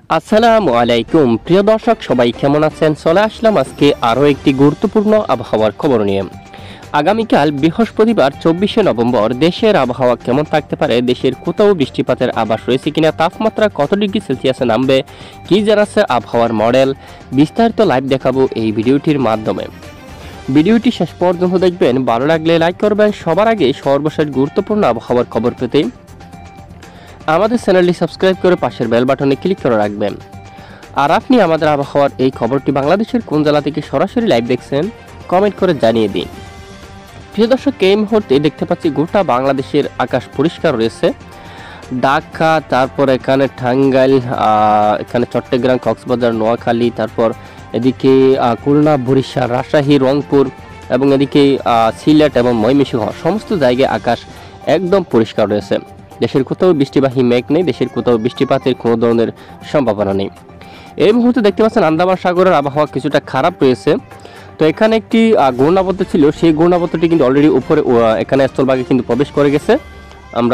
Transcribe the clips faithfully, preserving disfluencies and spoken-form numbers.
আসসালামু আলাইকুম প্রিয় দর্শক, সবাই কেমন আছেন? চলে আসলাম আজকে আরও একটি গুরুত্বপূর্ণ আবহাওয়ার খবর নিয়ে। আগামীকাল বৃহস্পতিবার চব্বিশে নভেম্বর দেশের আবহাওয়া কেমন থাকতে পারে, দেশের কোথাও বৃষ্টিপাতের আভাস রয়েছে কিনা, তাপমাত্রা কত ডিগ্রি সেলসিয়াসে নামবে, কি জানাচ্ছে আবহাওয়ার মডেল, বিস্তারিত লাইভ দেখাবো এই ভিডিওটির মাধ্যমে। ভিডিওটি শেষ পর্যন্ত দেখবেন, ভালো লাগলে লাইক করবেন। সবার আগে সর্বশেষ গুরুত্বপূর্ণ আবহাওয়ার খবর পেতে আমাদের চ্যানেলটি সাবস্ক্রাইব করে পাশের বেল বাটনে ক্লিক করে রাখবেন। আর আপনি আমাদের আবহাওয়ার এই খবরটি বাংলাদেশের কোন জেলা থেকে সরাসরি লাইভ দেখছেন কমেন্ট করে জানিয়ে দিন। প্রিয় দর্শক, এই মুহূর্তে দেখতে পাচ্ছি গোটা বাংলাদেশের আকাশ পরিষ্কার রয়েছে। ঢাকা, তারপর এখানে টাঙ্গাইল, এখানে চট্টগ্রাম, কক্সবাজার, নোয়াখালী, তারপর এদিকে খুলনা, বরিশাল, রাজশাহী, রংপুর এবং এদিকে সিলেট এবং ময়মনসিংহ সমস্ত জায়গায় আকাশ একদম পরিষ্কার রয়েছে। দেশের কোথাও বৃষ্টিবাহী মেঘ নেই, দেশের কোথাও বৃষ্টিপাতের কোনো ধরনের সম্ভাবনা নেই। এই মুহূর্তে দেখতে পাচ্ছেন আন্দামান সাগরের আবহাওয়া কিছুটা খারাপ রয়েছে। তো এখানে একটি ঘূর্ণাবর্ত ছিল, সেই ঘূর্ণাবর্তটি কিন্তু অলরেডি উপরে এখানে স্থলভাগে কিন্তু প্রবেশ করে গেছে। আমরা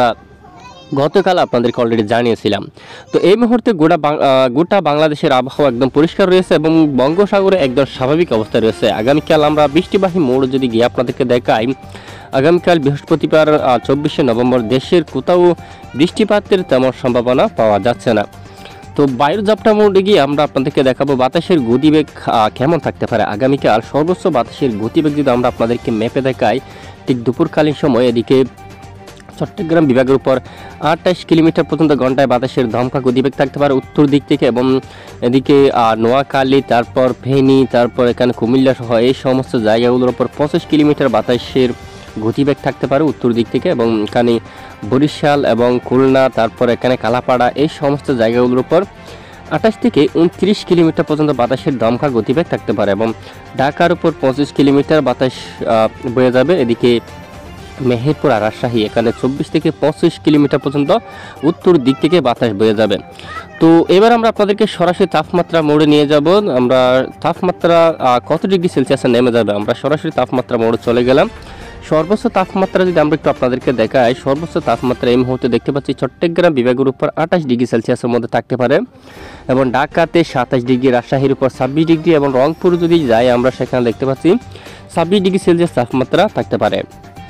গতকাল আপনাদেরকে অলরেডি জানিয়েছিলাম। তো এই মুহূর্তে গোটা গোটা বাংলাদেশের আবহাওয়া একদম পরিষ্কার রয়েছে এবং বঙ্গোসাগরে একদম স্বাভাবিক অবস্থায় রয়েছে। আগামীকাল আমরা বৃষ্টিবাহী মোড় যদি গিয়ে আপনাদেরকে দেখাই, আগামীকাল বৃহস্পতিবার চব্বিশে নভেম্বর দেশের কোথাও বৃষ্টিপাতের তেমন সম্ভাবনা পাওয়া যাচ্ছে না। তো বায়ুর ঝাপটা মোড়ে গিয়ে আমরা আপনাদেরকে দেখাবো বাতাসের গতিবেগ কেমন থাকতে পারে। আগামীকাল সর্বোচ্চ বাতাসের গতিবেগ যদি আমরা আপনাদেরকে ম্যাপে দেখাই, ঠিক দুপুরকালীন সময় এদিকে চট্টগ্রাম বিভাগের উপর আটাইশ কিলোমিটার পর্যন্ত ঘন্টায় বাতাসের দমকা গতিবেগ থাকতে পারে উত্তর দিক থেকে, এবং এদিকে নোয়াখালী, তারপর ফেনী, তারপর এখানে কুমিল্লা সহ এই সমস্ত জায়গাগুলোর উপর পঁচিশ কিলোমিটার বাতাসের গতিবেগ থাকতে পারে উত্তর দিক থেকে, এবং এখানে বরিশাল এবং খুলনা, তারপর এখানে কালাপাড়া এই সমস্ত জায়গাগুলোর উপর আঠাশ থেকে উনত্রিশ কিলোমিটার পর্যন্ত বাতাসের দমকা গতিবেগ থাকতে পারে, এবং ঢাকার উপর পঁচিশ কিলোমিটার বাতাস বয়ে যাবে। এদিকে মেহেরপুর আর রাজশাহী এখানে চব্বিশ থেকে পঁচিশ কিলোমিটার পর্যন্ত উত্তর দিক থেকে বাতাস বয়ে যাবে। তো এবার আমরা আপনাদেরকে সরাসরি তাপমাত্রা মোড়ে নিয়ে যাব। আমরা তাপমাত্রা কত ডিগ্রি সেলসিয়াসে নেমে যাবে, আমরা সরাসরি তাপমাত্রা মোড়ে চলে গেলাম। সর্বোচ্চ তাপমাত্রা যদি আমরা একটু আপনাদেরকে দেখাই, সর্বোচ্চ তাপমাত্রা এই মুহূর্তে দেখতে পাচ্ছি চট্টগ্রাম বিভাগের উপর আঠাশ ডিগ্রি সেলসিয়াসের মধ্যে থাকতে পারে, এবং ঢাকাতে সাতাশ ডিগ্রি, রাজশাহীর উপর ছাব্বিশ ডিগ্রি, এবং রংপুর যদি যাই আমরা সেখানে দেখতে পাচ্ছি ছাব্বিশ ডিগ্রি সেলসিয়াস তাপমাত্রা থাকতে পারে।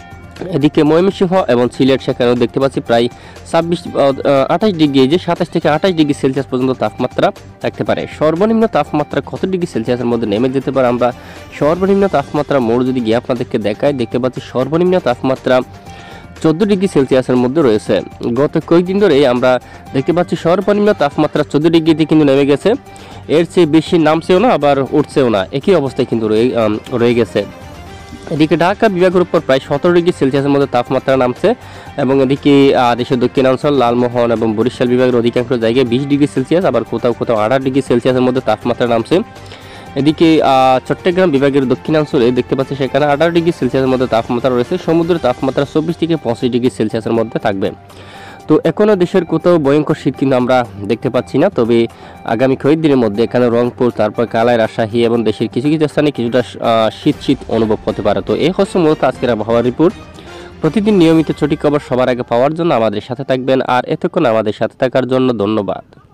এদিকে ময়মনসিংহ এবং সিলেট সেখানেও দেখতে পাচ্ছি প্রায় ছাব্বিশ আঠাশ ডিগ্রি, যে সাতাশ থেকে আঠাশ ডিগ্রি সেলসিয়াস পর্যন্ত তাপমাত্রা থাকতে পারে। সর্বনিম্ন তাপমাত্রা কত ডিগ্রি সেলসিয়াসের মধ্যে নেমে যেতে পারে, আমরা সর্বনিম্ন তাপমাত্রা মোড় যদি গিয়ে আপনাদেরকে দেখাই, দেখতে পাচ্ছি সর্বনিম্ন তাপমাত্রা চোদ্দো ডিগ্রি সেলসিয়াসের মধ্যে রয়েছে। গত কয়েকদিন ধরে আমরা দেখতে পাচ্ছি সর্বনিম্ন তাপমাত্রা চোদ্দো ডিগ্রিতে কিন্তু নেমে গেছে, এর চেয়ে বেশি নামছেও না আবার উঠছেও না, একই অবস্থায় কিন্তু রয়ে রয়ে গেছে। এদিকে ঢাকা বিভাগের উপর প্রায় সতেরো ডিগ্রি সেলসিয়াসের মধ্যে তাপমাত্রা নামছে, এবং এদিকে দেশের দক্ষিণাঞ্চল লালমোহন এবং বরিশাল বিভাগের অধিকাংশ জায়গায় বিশ ডিগ্রি সেলসিয়াস, আবার কোথাও কোথাও আঠাশ ডিগ্রি সেলসিয়াসের মধ্যে তাপমাত্রা নামছে। এদিকে চট্টগ্রাম বিভাগের দক্ষিণাঞ্চলে দেখতে পাচ্ছি সেখানে আঠারো ডিগ্রি সেলসিয়াসের মধ্যে তাপমাত্রা রয়েছে। সমুদ্রের তাপমাত্রা চব্বিশ থেকে পঁচিশ ডিগ্রি সেলসিয়াসের মধ্যে থাকবে। তো এখনও দেশের কোথাও ভয়ঙ্কর শীত কিন্তু আমরা দেখতে পাচ্ছি না, তবে আগামী কয়েকদিনের মধ্যে এখানে রংপুর, তারপর কালাই, রাজশাহী এবং দেশের কিছু কিছু স্থানে কিছুটা শীত শীত অনুভব হতে পারে। তো এই হচ্ছে মূলত আজকের আবহাওয়ার রিপোর্ট। প্রতিদিন নিয়মিত সঠিক খবর সবার আগে পাওয়ার জন্য আমাদের সাথে থাকবেন, আর এতক্ষণ আমাদের সাথে থাকার জন্য ধন্যবাদ।